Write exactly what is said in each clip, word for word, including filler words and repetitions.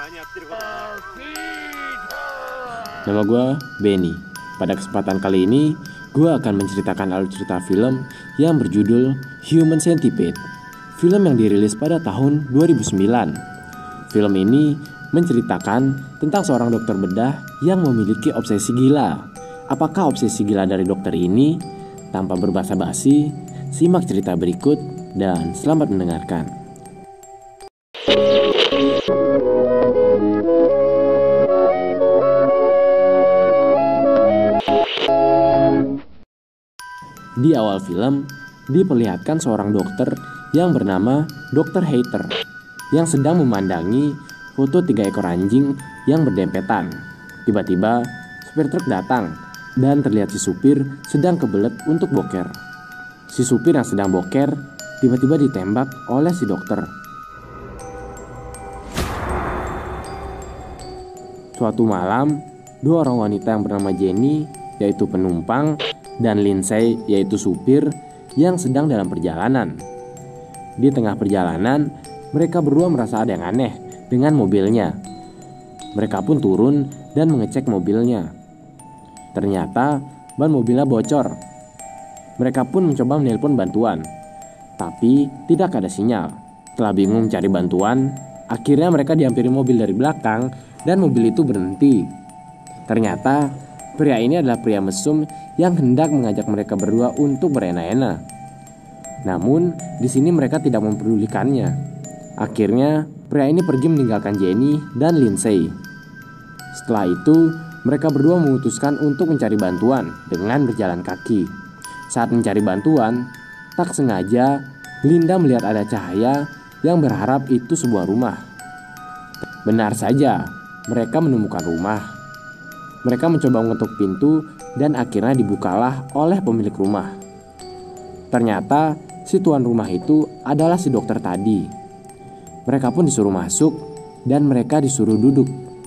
Nama gue Benny. Pada kesempatan kali ini, gue akan menceritakan alur cerita film yang berjudul Human Centipede. Film yang dirilis pada tahun dua ribu sembilan. Film ini menceritakan tentang seorang dokter bedah yang memiliki obsesi gila. Apakah obsesi gila dari dokter ini? Tanpa berbasa-basi, simak cerita berikut dan selamat mendengarkan. Di awal film, diperlihatkan seorang dokter yang bernama dokter Hater yang sedang memandangi foto tiga ekor anjing yang berdempetan. Tiba-tiba, supir truk datang dan terlihat si supir sedang kebelet untuk boker. Si supir yang sedang boker tiba-tiba ditembak oleh si dokter. Suatu malam, dua orang wanita yang bernama Jenny, yaitu penumpang, dan Lindsay, yaitu supir, yang sedang dalam perjalanan. Di tengah perjalanan, mereka berdua merasa ada yang aneh dengan mobilnya. Mereka pun turun dan mengecek mobilnya. Ternyata ban mobilnya bocor. Mereka pun mencoba menelpon bantuan, tapi tidak ada sinyal. Setelah bingung mencari bantuan, akhirnya mereka dihampiri mobil dari belakang dan mobil itu berhenti. Ternyata pria ini adalah pria mesum yang hendak mengajak mereka berdua untuk berenak-enak. Namun, di sini mereka tidak mempedulikannya. Akhirnya, pria ini pergi meninggalkan Jenny dan Lindsay. Setelah itu, mereka berdua memutuskan untuk mencari bantuan dengan berjalan kaki. Saat mencari bantuan, tak sengaja Linda melihat ada cahaya yang berharap itu sebuah rumah. Benar saja, mereka menemukan rumah. Mereka mencoba mengetuk pintu dan akhirnya dibukalah oleh pemilik rumah. Ternyata si tuan rumah itu adalah si dokter tadi. Mereka pun disuruh masuk dan mereka disuruh duduk.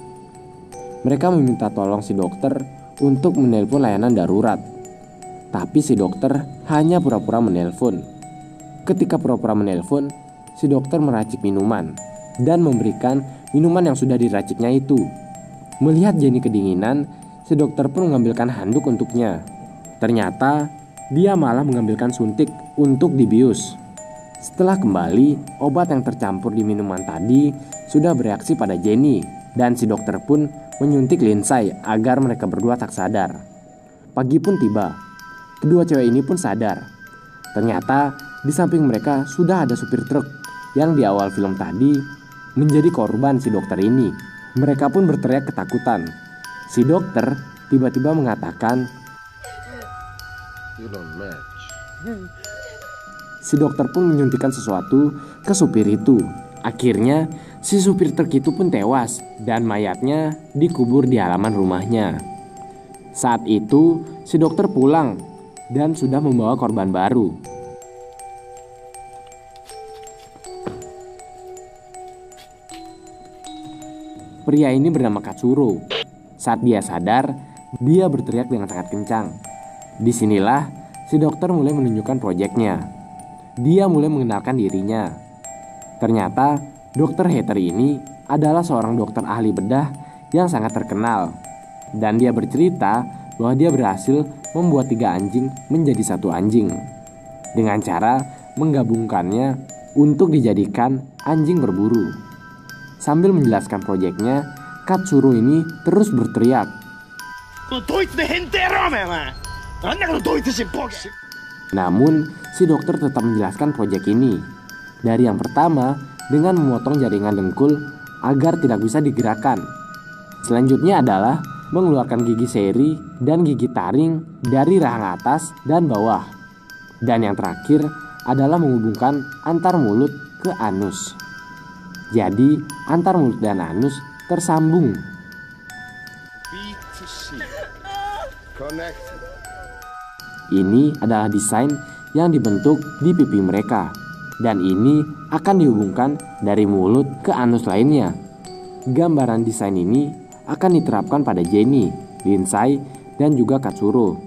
Mereka meminta tolong si dokter untuk menelpon layanan darurat. Tapi si dokter hanya pura-pura menelpon. Ketika pura-pura menelpon, si dokter meracik minuman dan memberikan minuman yang sudah diraciknya itu. Melihat Jenny kedinginan, si dokter pun mengambilkan handuk untuknya. Ternyata dia malah mengambilkan suntik untuk dibius. Setelah kembali, obat yang tercampur di minuman tadi sudah bereaksi pada Jenny, dan si dokter pun menyuntik Lindsay agar mereka berdua tak sadar. Pagi pun tiba. Kedua cewek ini pun sadar. Ternyata di samping mereka sudah ada supir truk yang di awal film tadi menjadi korban si dokter ini. Mereka pun berteriak ketakutan. Si dokter tiba-tiba mengatakan, You don't match. Si dokter pun menyuntikkan sesuatu ke supir itu. Akhirnya si supir truk itu pun tewas dan mayatnya dikubur di halaman rumahnya. Saat itu si dokter pulang dan sudah membawa korban baru. Pria ini bernama Katsuro. Saat dia sadar, dia berteriak dengan sangat kencang. Disinilah si dokter mulai menunjukkan proyeknya. Dia mulai mengenalkan dirinya. Ternyata dokter Hater ini adalah seorang dokter ahli bedah yang sangat terkenal. Dan dia bercerita bahwa dia berhasil membuat tiga anjing menjadi satu anjing dengan cara menggabungkannya untuk dijadikan anjing berburu. Sambil menjelaskan proyeknya, Katsuro ini terus berteriak. Namun, si dokter tetap menjelaskan proyek ini. Dari yang pertama, dengan memotong jaringan dengkul agar tidak bisa digerakkan. Selanjutnya adalah mengeluarkan gigi seri dan gigi taring dari rahang atas dan bawah. Dan yang terakhir adalah menghubungkan antar mulut ke anus. Jadi, antar mulut dan anus tersambung. Ini adalah desain yang dibentuk di pipi mereka. Dan ini akan dihubungkan dari mulut ke anus lainnya. Gambaran desain ini akan diterapkan pada Jenny, Lindsay, dan juga Katsuro.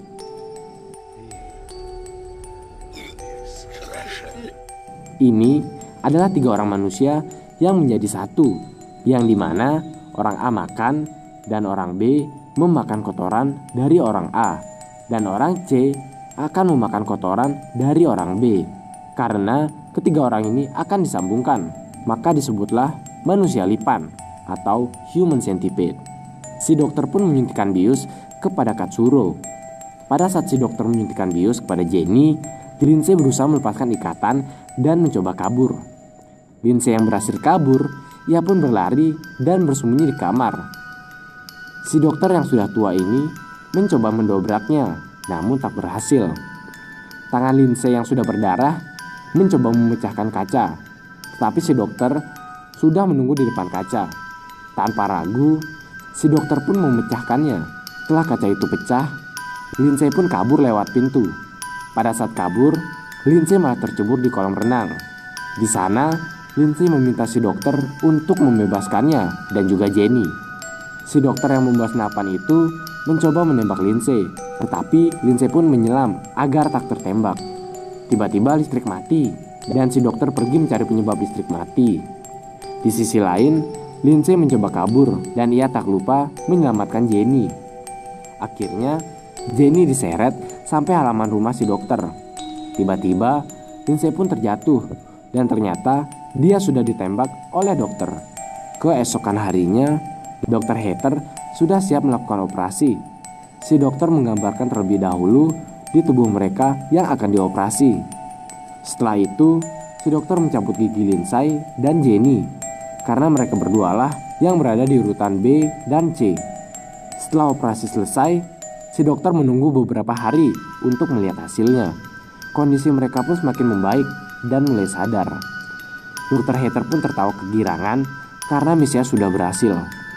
Ini adalah tiga orang manusia yang menjadi satu. yang dimana orang A makan dan orang B memakan kotoran dari orang A, dan orang C akan memakan kotoran dari orang B. Karena ketiga orang ini akan disambungkan, maka disebutlah manusia lipan atau human centipede. Si dokter pun menyuntikkan bius kepada Katsuro. Pada saat si dokter menyuntikkan bius kepada Jenny, Lindsay berusaha melepaskan ikatan dan mencoba kabur. Lindsay yang berhasil kabur, ia pun berlari dan bersembunyi di kamar. Si dokter yang sudah tua ini mencoba mendobraknya, namun tak berhasil. Tangan Lindsay yang sudah berdarah mencoba memecahkan kaca, tetapi si dokter sudah menunggu di depan kaca. Tanpa ragu, si dokter pun memecahkannya. Setelah kaca itu pecah, Lindsay pun kabur lewat pintu. Pada saat kabur, Lindsay malah tercebur di kolam renang. Di sana, Lindsay meminta si dokter untuk membebaskannya dan juga Jenny. Si dokter yang membawa senapan itu mencoba menembak Lindsay, tetapi Lindsay pun menyelam agar tak tertembak. Tiba-tiba listrik mati dan si dokter pergi mencari penyebab listrik mati. Di sisi lain, Lindsay mencoba kabur dan ia tak lupa menyelamatkan Jenny. Akhirnya, Jenny diseret sampai halaman rumah si dokter. Tiba-tiba, Lindsay pun terjatuh dan ternyata dia sudah ditembak oleh dokter. Keesokan harinya, dokter Heather sudah siap melakukan operasi. Si dokter menggambarkan terlebih dahulu di tubuh mereka yang akan dioperasi. Setelah itu, si dokter mencabut gigi Lindsay dan Jenny, karena mereka berdualah yang berada di urutan B dan C. Setelah operasi selesai, si dokter menunggu beberapa hari untuk melihat hasilnya. Kondisi mereka pun semakin membaik dan mulai sadar. dokter Heather pun tertawa kegirangan karena misinya sudah berhasil.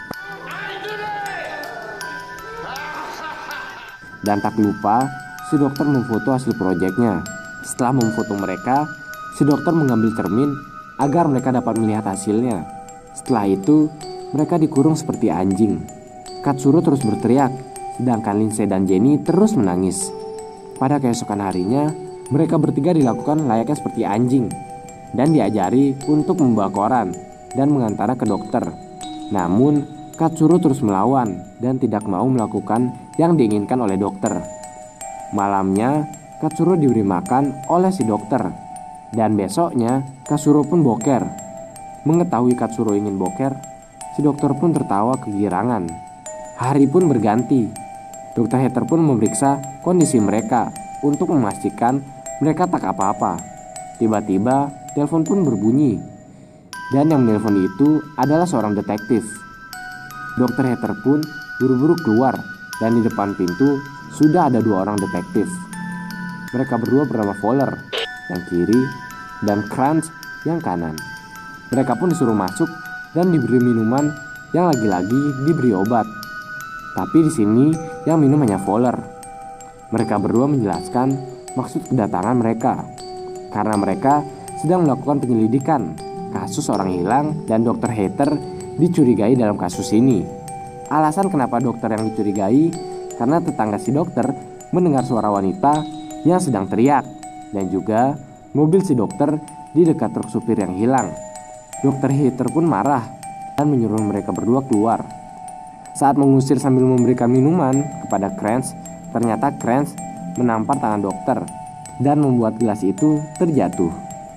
Dan tak lupa, si dokter memfoto hasil proyeknya. Setelah memfoto mereka, si dokter mengambil cermin agar mereka dapat melihat hasilnya. Setelah itu, mereka dikurung seperti anjing. Katsuro terus berteriak, sedangkan Lindsay dan Jenny terus menangis. Pada keesokan harinya, mereka bertiga dilakukan layaknya seperti anjing dan diajari untuk membawa koran dan mengantarnya ke dokter. Namun, Katsuro terus melawan dan tidak mau melakukan yang diinginkan oleh dokter. Malamnya, Katsuro diberi makan oleh si dokter. Dan besoknya, Katsuro pun boker. Mengetahui Katsuro ingin boker, si dokter pun tertawa kegirangan. Hari pun berganti. dokter Heather pun memeriksa kondisi mereka untuk memastikan mereka tak apa-apa. Tiba-tiba, telepon pun berbunyi. Dan yang menelpon itu adalah seorang detektif. dokter Heather pun buru-buru keluar dan di depan pintu sudah ada dua orang detektif. Mereka berdua bernama Fowler yang kiri dan Krantz yang kanan. Mereka pun disuruh masuk dan diberi minuman yang lagi-lagi diberi obat. Tapi di sini yang minum hanya Fowler. Mereka berdua menjelaskan maksud kedatangan mereka karena mereka sedang melakukan penyelidikan kasus orang hilang dan dokter Heather dicurigai dalam kasus ini. Alasan kenapa dokter yang dicurigai karena tetangga si dokter mendengar suara wanita yang sedang teriak dan juga mobil si dokter di dekat truk supir yang hilang. dokter Heather pun marah dan menyuruh mereka berdua keluar. Saat mengusir sambil memberikan minuman kepada Krantz, ternyata Krantz menampar tangan dokter dan membuat gelas itu terjatuh.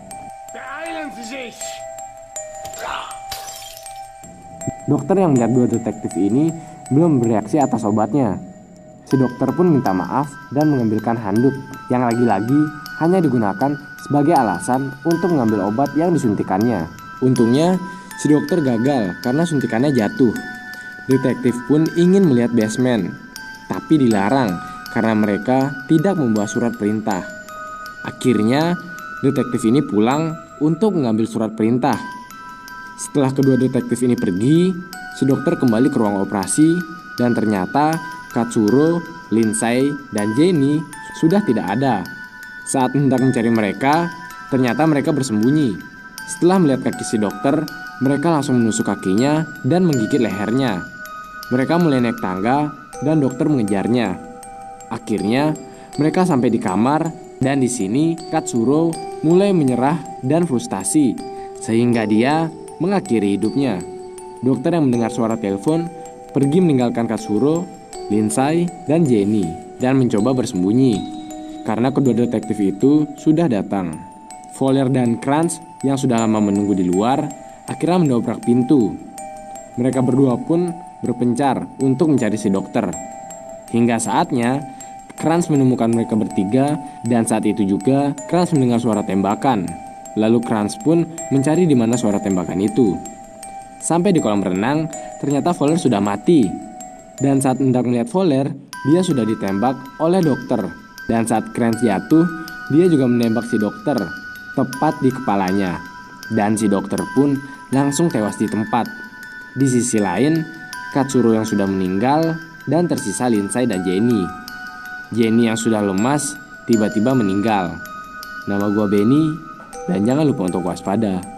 Dokter yang melihat dua detektif ini belum bereaksi atas obatnya. Si dokter pun minta maaf dan mengambilkan handuk yang lagi-lagi hanya digunakan sebagai alasan untuk mengambil obat yang disuntikannya. Untungnya si dokter gagal karena suntikannya jatuh. Detektif pun ingin melihat basement, tapi dilarang karena mereka tidak membawa surat perintah. Akhirnya detektif ini pulang untuk mengambil surat perintah. Setelah kedua detektif ini pergi, si dokter kembali ke ruang operasi dan ternyata Katsuro, Lindsay, dan Jenny sudah tidak ada. Saat hendak mencari mereka, ternyata mereka bersembunyi. Setelah melihat kaki si dokter, mereka langsung menusuk kakinya dan menggigit lehernya. Mereka mulai naik tangga dan dokter mengejarnya. Akhirnya, mereka sampai di kamar dan di sini Katsuro mulai menyerah dan frustasi sehingga dia mengakhiri hidupnya. dokter yang mendengar suara telepon pergi meninggalkan Katsuro, Lindsay, dan Jenny dan mencoba bersembunyi karena kedua detektif itu sudah datang. Fowler dan Krantz yang sudah lama menunggu di luar akhirnya mendobrak pintu. Mereka berdua pun berpencar untuk mencari si dokter. Hingga saatnya Krantz menemukan mereka bertiga, dan saat itu juga Krantz mendengar suara tembakan. Lalu Krantz pun mencari di mana suara tembakan itu. Sampai di kolam renang, ternyata Fowler sudah mati. Dan saat hendak melihat Fowler, dia sudah ditembak oleh dokter. Dan saat Krantz jatuh, dia juga menembak si dokter, tepat di kepalanya. Dan si dokter pun langsung tewas di tempat. Di sisi lain, Katsuro yang sudah meninggal, dan tersisa Lindsay dan Jenny. Jenny yang sudah lemas tiba-tiba meninggal. Nama gua Benny, dan jangan lupa untuk waspada.